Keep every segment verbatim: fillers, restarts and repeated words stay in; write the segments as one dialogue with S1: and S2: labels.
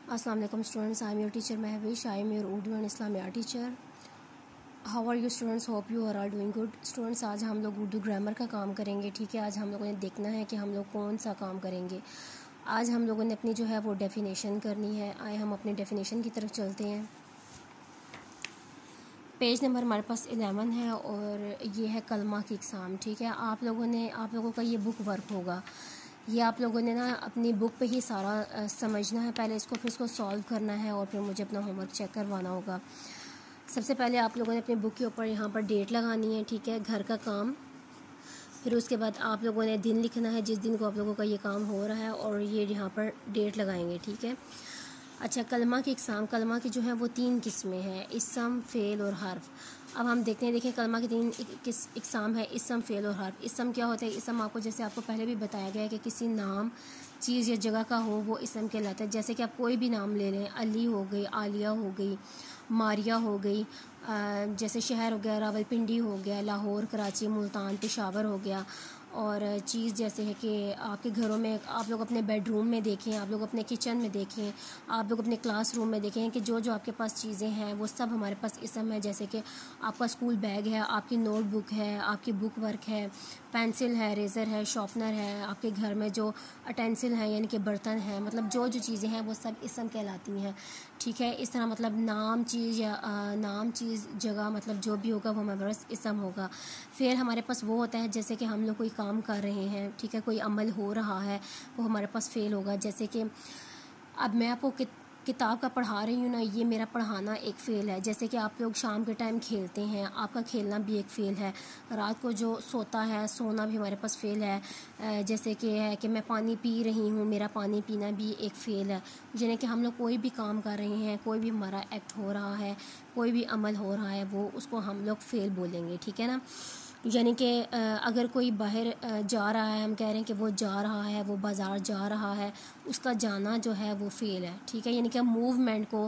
S1: Assalamu alaikum students, I am your teacher Mahwish. I am your Urdu and Islamic teacher. How are you students? Hope you are all doing good. Students, आज हम लोग Urdu grammar का काम करेंगे. ठीक है, आज हम लोगों ने देखना है कि हम लोग कौन सा काम करेंगे. आज हम लोगों ने अपनी जो है वो डेफिनेशन करनी है. आए हम अपनी डेफिनेशन की तरफ चलते हैं. पेज नंबर हमारे पास इलेवन है और ये है कलमा की एग्ज़ाम. ठीक है, आप लोगों ने आप लोगों का ये बुक वर्क होगा. ये आप लोगों ने ना अपनी बुक पे ही सारा आ, समझना है. पहले इसको फिर इसको सॉल्व करना है और फिर मुझे अपना होमवर्क चेक करवाना होगा. सबसे पहले आप लोगों ने अपनी बुक के ऊपर यहाँ पर डेट लगानी है. ठीक है, घर का काम. फिर उसके बाद आप लोगों ने दिन लिखना है जिस दिन को आप लोगों का ये काम हो रहा है और ये यहाँ पर डेट लगाएंगे. ठीक है. अच्छा, कलमा की एग्ज़ाम. कलमा की जो है वो तीन किस्में हैं, इसम, फ़ेल और हर्फ. अब हम देखते हैं. देखिए, कलमा की तीन किस एग्ज़ाम है, इसम, फ़ेल और हर्फ. इसम क्या होता है? इसम आपको जैसे आपको पहले भी बताया गया है कि किसी नाम, चीज़ या जगह का हो वो इसम कहलाता है. जैसे कि आप कोई भी नाम ले लें, अली हो गई, आलिया हो गई, मारिया हो गई, जैसे शहर हो गया रावलपिंडी हो गया, लाहौर, कराची, मुल्तान, पेशावर हो गया. और चीज़ जैसे है कि आपके घरों में आप लोग अपने बेडरूम में देखें, आप लोग अपने किचन में देखें, आप लोग अपने क्लासरूम में देखें कि जो जो आपके पास चीज़ें हैं वो सब हमारे पास इसम है. जैसे कि आपका स्कूल बैग है, आपकी नोटबुक है, आपकी बुक वर्क है, पेंसिल है, रेज़र है, शॉर्पनर है, आपके घर में जो अटेंसिल है यानी कि बर्तन है, मतलब जो जो चीज़ें हैं वो सब इसम कहलाती हैं. ठीक है, इस तरह मतलब नाम, चीज़ या आ, नाम, चीज़, जगह, मतलब जो भी होगा वो हमारे पास इसम होगा. फिर हमारे पास वो होता है जैसे कि हम लोग कोई काम कर रहे हैं. ठीक है, कोई अमल हो रहा है वो हमारे पास फ़ेल होगा. जैसे कि अब मैं आपको कि, किताब का पढ़ा रही हूँ ना, ये मेरा पढ़ाना एक फ़ेल है. जैसे कि आप लोग शाम के टाइम खेलते हैं, आपका खेलना भी एक फ़ेल है. रात को जो सोता है, सोना भी हमारे पास फ़ेल है. जैसे कि है कि मैं पानी पी रही हूँ, मेरा पानी पीना भी एक फ़ेल है. यानी कि हम लोग कोई भी काम कर रहे हैं, कोई भी हमारा एक्ट हो रहा है, कोई भी अमल हो रहा है, वो उसको हम लोग फ़ेल बोलेंगे. ठीक है ना. यानी कि अगर कोई बाहर जा रहा है, हम कह रहे हैं कि वो जा रहा है, वो बाज़ार जा रहा है, उसका जाना जो है वो फ़ेल है. ठीक है, यानी कि मूवमेंट को,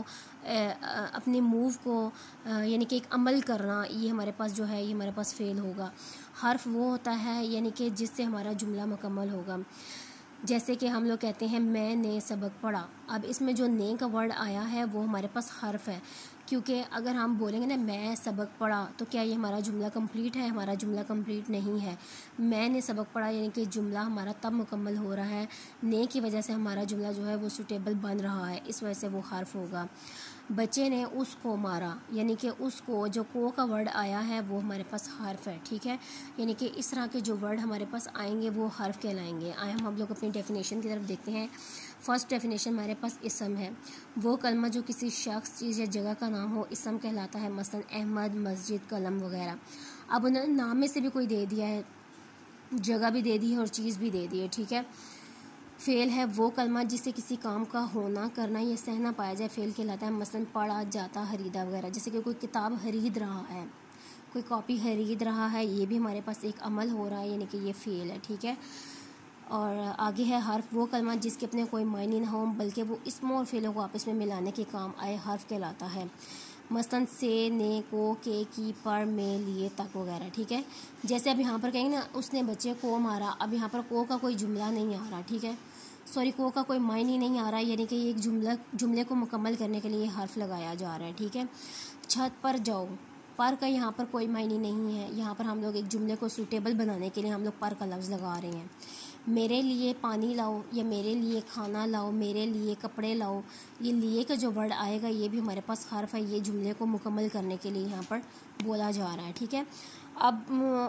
S1: अपने मूव को, यानी कि एक अमल करना, ये हमारे पास जो है ये हमारे पास फ़ेल होगा. हर्फ वो होता है यानी कि जिससे हमारा जुमला मुकम्मल होगा. जैसे कि हम लोग कहते हैं मैंने सबक पढ़ा. अब इसमें जो ने का वर्ड आया है वो हमारे पास हर्फ है, क्योंकि अगर हम बोलेंगे ना मैं सबक पढ़ा तो क्या ये हमारा जुमला कंप्लीट है? हमारा जुमला कंप्लीट नहीं है. मैंने सबक पढ़ा यानी कि जुमला हमारा तब मुकम्मल हो रहा है, ने की वजह से हमारा जुमला जो है वो सूटेबल बन रहा है, इस वजह से वो हर्फ होगा. बच्चे ने उसको मारा यानी कि उसको जो को का वर्ड आया है वो हमारे पास हर्फ है. ठीक है, यानी कि इस तरह के जो वर्ड हमारे पास आएंगे वो हर्फ कहलाएंगे. आए हम हम लोग अपनी डेफिनेशन की तरफ देखते हैं. फर्स्ट डेफिनेशन हमारे पास इसम है. वो कलमा जो किसी शख्स, चीज़ या जगह का नाम हो इसम कहलाता है. मसलन अहमद, मस्जिद, कलम वगैरह. अब उन्होंने नाम में से भी कोई दे दिया है, जगह भी दे दी है और चीज़ भी दे दी है. ठीक है. फ़ेल है वो कलमा जिससे किसी काम का होना, करना या सहना पाया जाए, फ़ेल कहलाता है. मसलन पढ़ा, जाता, खरीदा वगैरह. जैसे कि कोई किताब खरीद रहा है, कोई कॉपी खरीद रहा है, ये भी हमारे पास एक अमल हो रहा है यानी कि ये फ़ेल है. ठीक है. और आगे है हर्फ. वो कलमा जिसके अपने कोई मायने ना हो बल्कि वो इसमों और फ़ेलों को आपस में मिलाने के काम आए, हर्फ कहलाता है. मसलन से, ने, को, के, की, पर, में, लिए, तक वगैरह. ठीक है. जैसे अब यहाँ पर कहेंगे ना उसने बच्चे को मारा. अब यहाँ पर को का कोई जुमला नहीं आ रहा. ठीक है, सॉरी, को का कोई मायने नहीं आ रहा, यानी कि एक जुमला जुमले को मुकम्मल करने के लिए हर्फ लगाया जा रहा है. ठीक है. छत पर जाओ. पर का यहाँ पर कोई मायने नहीं है. यहाँ पर हम लोग एक जुमले को सूटेबल बनाने के लिए हम लोग पर का लफ्ज़ लगा रहे हैं. मेरे लिए पानी लाओ या मेरे लिए खाना लाओ, मेरे लिए कपड़े लाओ, ये लिए का जो वर्ड आएगा ये भी हमारे पास हर्फ है. ये जुमले को मुकम्मल करने के लिए यहाँ पर बोला जा रहा है. ठीक है. अब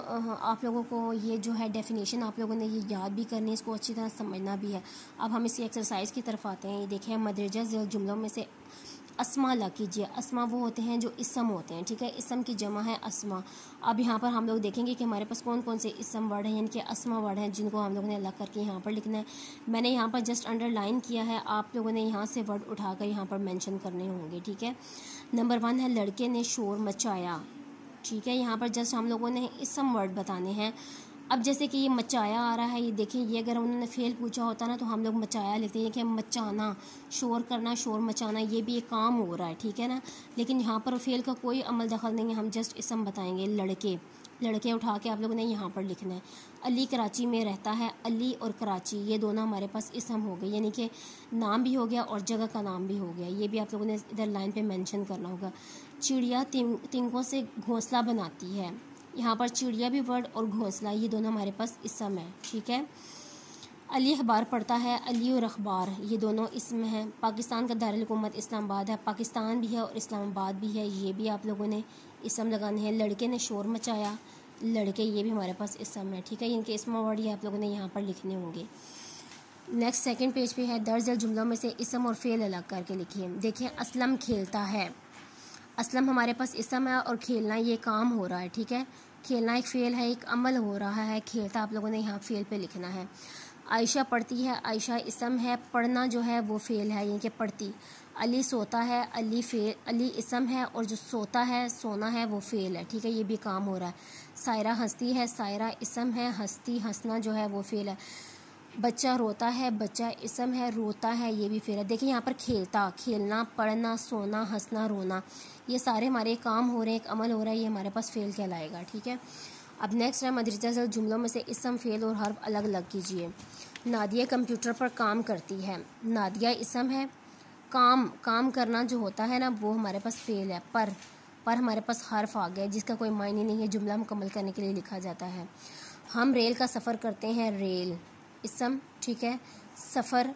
S1: आप लोगों को ये जो है डेफिनेशन आप लोगों ने ये याद भी करनी है, इसको अच्छी तरह समझना भी है. अब हम इसी एक्सरसाइज की तरफ आते हैं. ये देखें, मदरजा ज़ैल जुमलों में से अस्मा ला कीजिए. अस्मा वो होते हैं जो इसम होते हैं. ठीक है, इसम की जमा है अस्मा. अब यहाँ पर हम लोग देखेंगे कि हमारे पास कौन कौन से इसम वर्ड हैं यानी कि अस्मा वर्ड हैं जिनको हम लोगों ने अलग करके यहाँ पर लिखना है. मैंने यहाँ पर जस्ट अंडरलाइन किया है, आप लोगों ने यहाँ से वर्ड उठाकर यहाँ पर मेंशन करने होंगे. ठीक है. नंबर वन है लड़के ने शोर मचाया. ठीक है, यहाँ पर जस्ट हम लोगों ने इसम वर्ड बताने हैं. अब जैसे कि ये मचाया आ रहा है, ये देखें, ये अगर उन्होंने फ़ेल पूछा होता ना तो हम लोग मचाया लिखते हैं कि मचाना, शोर करना, शोर मचाना, ये भी एक काम हो रहा है. ठीक है ना. लेकिन यहाँ पर फ़ेल का कोई अमल दखल नहीं है, हम जस्ट इसम बताएंगे. लड़के, लड़के उठा के आप लोगों ने यहाँ पर लिखना है। अली कराची में रहता है, अली और कराची ये दोनों हमारे पास इसम हो गए, यानी कि नाम भी हो गया और जगह का नाम भी हो गया। ये भी आप लोगों ने इधर लाइन पे मेंशन करना होगा। चिड़िया तिं, तिंकों से घोंसला बनाती है, यहाँ पर चिड़िया भी वर्ड और घोंसला ये दोनों हमारे पास इसम है, ठीक है। अली अखबार पढ़ता है, अली और अखबार ये दोनों इसम हैं। पाकिस्तान का दारुल हुकूमत इस्लामाबाद है, पाकिस्तान भी है और इस्लामाबाद भी है, ये भी आप लोगों ने इसम लगाने हैं। लड़के ने शोर मचाया, लड़के ये भी हमारे पास इसम है, ठीक है। इनके इसम वर्ड ये आप लोगों ने यहाँ पर लिखने होंगे। नेक्स्ट सेकंड पेज पे है दर्ज जुमलों में से इसम और फेल अलग करके लिखिए। देखिए असलम खेलता है, असलम हमारे पास इसम है और खेलना ये काम हो रहा है, ठीक है। खेलना एक फेल है, एक अमल हो रहा है। खेलता आप लोगों ने यहाँ फेल पे लिखना है। आयशा पढ़ती है, आयशा इसम है, पढ़ना जो है वो फेल है, यानी कि पढ़ती। अली सोता है, अली फेल, अली इसम है और जो सोता है सोना है वो फेल है, ठीक है, ये भी काम हो रहा है। सायरा हंसती है, सायरा इसम है, हंसती हंसना जो है वो फेल है। बच्चा रोता है, बच्चा इसम है, रोता है ये भी फेल है। देखिए यहाँ पर खेलता, खेलना, पढ़ना, सोना, हंसना, रोना ये सारे हमारे काम हो रहे हैं, एक अमल हो रहा है, ये हमारे पास फेल कहलाएगा, ठीक है। अब नेक्स्ट है मदरजा जुमलों में से इसम फेल और हर्फ अलग अलग कीजिए। नादिया कंप्यूटर पर काम करती है, नादिया इसम है, काम काम करना जो होता है ना वो हमारे पास फेल है। पर पर हमारे पास हर्फ आ गया जिसका कोई मायने नहीं है, जुमला मुकम्मल करने के लिए लिखा जाता है। हम रेल का सफ़र करते हैं, रेल इसम, ठीक है। सफ़र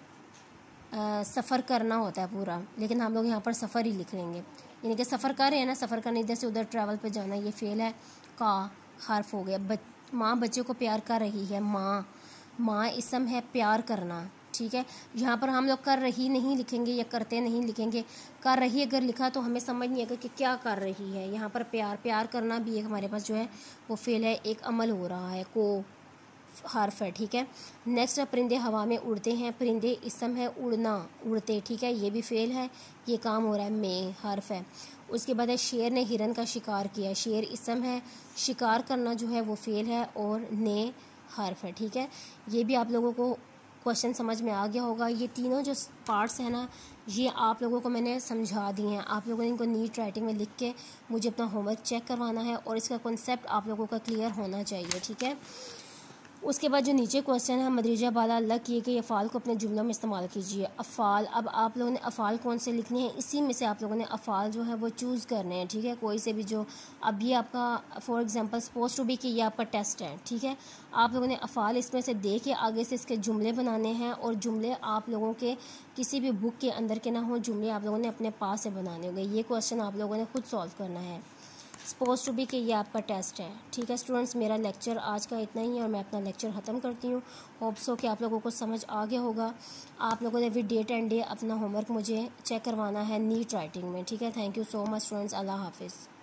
S1: सफ़र करना होता है पूरा, लेकिन हम लोग यहाँ पर सफ़र ही लिख लेंगे, यानी कि सफ़र कर रहे हैं ना, सफ़र करने इधर से उधर ट्रैवल पे जाना, ये फेल है। का हर्फ हो गया। बच, माँ बच्चे को प्यार कर रही है, माँ माँ इसम है, प्यार करना, ठीक है। यहाँ पर हम लोग कर रही नहीं लिखेंगे या करते नहीं लिखेंगे। कर रही अगर लिखा तो हमें समझ नहीं आएगा कि क्या कर रही है। यहाँ पर प्यार प्यार करना भी एक हमारे पास जो है वो फेल है, एक अमल हो रहा है, को हर्फ है, ठीक है। नेक्स्ट है परिंदे हवा में उड़ते हैं, परिंदे इसम है, उड़ना, उड़ते, ठीक है, ये भी फेल है, ये काम हो रहा है, में हर्फ है। उसके बाद है शेर ने हिरन का शिकार किया, शेर इसम है, शिकार करना जो है वो फेल है और ने हर्फ है, ठीक है। ये भी आप लोगों को क्वेश्चन समझ में आ गया होगा। ये तीनों जो पार्ट्स हैं ना ये आप लोगों को मैंने समझा दिए हैं। आप लोगों ने इनको नीट राइटिंग में लिख के मुझे अपना होमवर्क चेक करवाना है और इसका कॉन्सेप्ट आप लोगों का क्लियर होना चाहिए, ठीक है। उसके बाद जो नीचे क्वेश्चन है मदरजा बाला अलग किए कि अफ़ाल को अपने जुमलों में इस्तेमाल कीजिए। अफ़ाल, अब आप लोगों ने अफ़ाल कौन से लिखने हैं, इसी में से आप लोगों ने अफ़ाल जो है वो चूज़ करने हैं, ठीक है। कोई से भी जो अब ये आपका for example suppose to be कि ये आपका टेस्ट है, ठीक है। आप लोगों ने अफ़ाल इसमें से दे के आगे से इसके जुमले बनाने हैं और जुमले आप लोगों के किसी भी बुक के अंदर के ना हो, जुमले आप लोगों ने अपने पास से बनाने होंगे। ये क्वेश्चन आप लोगों ने खुद सॉल्व करना है, सपोज टू बी कि ये आपका टेस्ट है, ठीक है। स्टूडेंट्स मेरा लेक्चर आज का इतना ही है और मैं अपना लेक्चर ख़त्म करती हूँ। होप सो कि आप लोगों को समझ आ गया होगा। आप लोगों ने भी डेट एंड डे अपना होमवर्क मुझे चेक करवाना है नीट राइटिंग में, ठीक है। Thank you so much students, Allah हाफिज़।